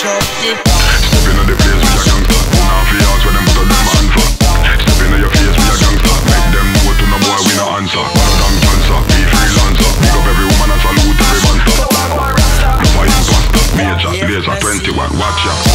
Step into the place with a gangster. Now fi ask where them put them hand for. Step into your face with a gangster. Make them know to no boy we no answer. Better than cancer, be freelancer. Pick up every woman and salute every monster. The fire imposter, major, laser 21, watch ya.